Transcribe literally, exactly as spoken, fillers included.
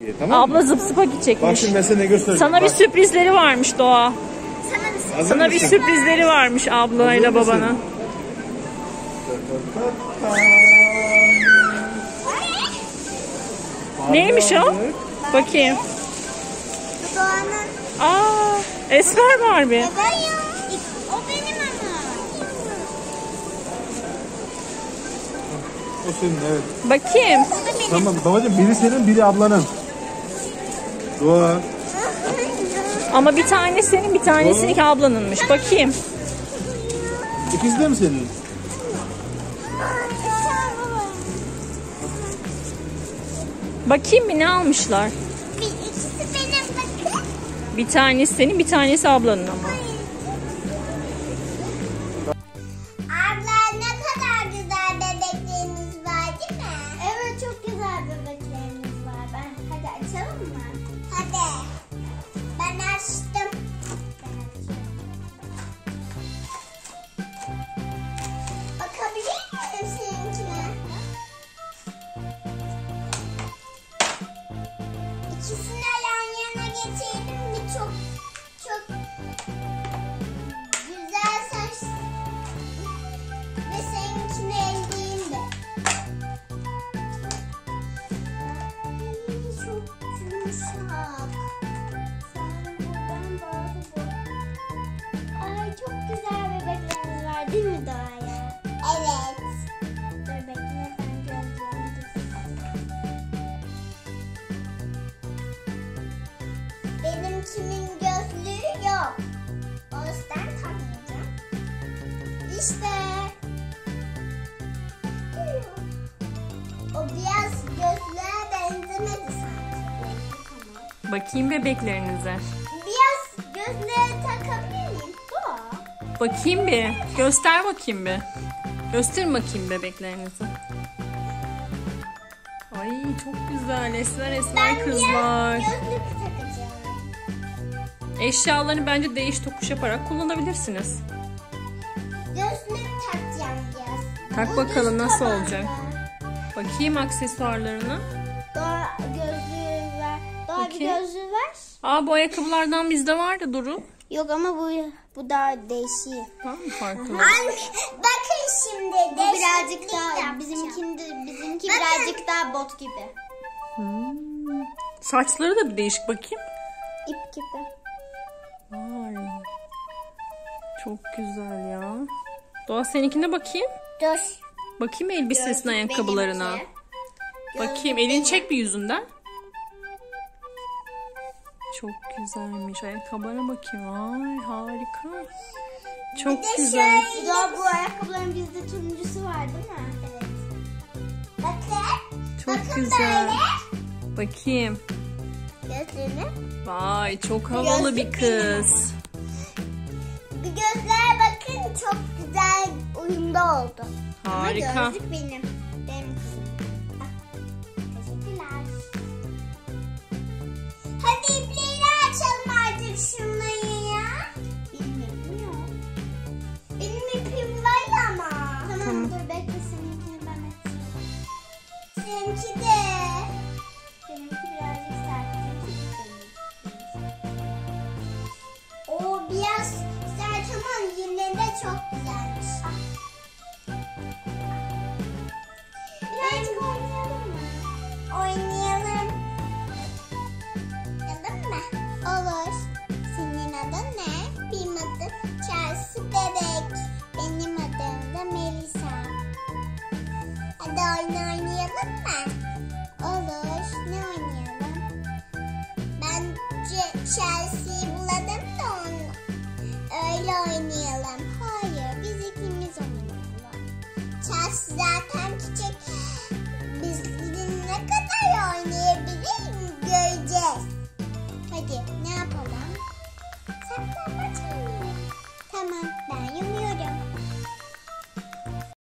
Tamam Abla mı? zıp zıpa gidecekmiş. Bak şimdi ben sana ne göstereceğim. Sana bir Bak. sürprizleri varmış Doğa. Hazır Sana mısın? bir sürprizleri varmış ablayla Hazır mısın? babanın. Neymiş o? Bakayım. Doğan'ın. Aa, Esmer Barbie. Evet. O benim ama. O senin, evet. Bakayım. O da benim. Tamam babacığım, biri senin biri ablanın. Doğa. Ama bir tane senin, bir tanesi ablanınmış. Bakayım. İkisi de mi senin? Bakayım bir ne almışlar. Bir ikisi benim bakın. Bir tanesi senin, bir tanesi ablanın ama. Abla ne kadar güzel bebekleriniz var değil mi? Evet çok güzel bebekleriniz var. Ben hadi açalım mı? Hadi. Ben açtım. Ben açıyorum. Bakabilir miyim seninkine? İkisini yan yana getirelim mi? Çok çok güzel saç ve seninkini elleyeyim de. Ay, çok yumuşak. Sen buradan bağlı bu. Ay çok güzel bebekleriniz var değil mi Doğa'ya? Evet. Dur bekle ben gözlerimi Benimkinin gözlüğü yok. O yüzden takmayacağım. İşte. O biraz gözlüğe benzemedi sanki. Bakayım bebeklerinize. Biraz gözlüğe takabilir miyim? Bu. Bakayım bir. Göster bakayım bir. Gösterin bakayım bebeklerinizi. Ay çok güzel. Esmer esmer Ben kızlar. biraz gözlük takacağım. Eşyalarını bence değiş tokuş yaparak kullanabilirsiniz. Gözlük takacağım biraz. Tak Bu bakalım düz nasıl tabanlı. olacak. Bakayım aksesuarlarına. Doğa gözlüğü ver. Doğa bir Bakayım. gözlüğü ver. Aa bu ayakkabılardan bizde vardı Duru. Yok ama bu bu daha değişik. Var mı farklı? Anne bakın şimdi. Bu birazcık daha bizimkinde bizimki birazcık daha bot gibi. Hmm. Saçları da bir değişik bakayım. İp gibi. Vay. Çok güzel ya. Doğa seninkine bakayım. Dur. Bakayım elbisesine, ayakkabılarına. Bakayım elini çek bir yüzünden. Çok güzelmiş. Ayakkabılarına bakayım. Ay harika. Çok güzel. Doğa bu ayakkabıların bizde turuncusu var değil mi? Evet. Bakın. Çok bakın güzel. böyle. Bakayım. Gözlüğünü. Vay çok havalı bir kız. Bir gözlere bakın çok güzel uyumda oldu. Harika. Ama gözlük benim. Benim kızım. Ah, teşekkürler. Hadi ipleri açalım artık şunları ya. Benim ipim yok. Benim ipim var ama. Tamam, Tamam. dur bekle seninkini ben açayım. Seninki de. Seninki birazcık sert. O biraz sert ama yine de çok güzelmiş. Birazcık oynayalım mı? Oynayalım. Oynayalım mı? Olur. Senin adın ne? Benim adım Chelsea Bebek. Benim adım da Melisa. Hadi oyun oynayalım mı?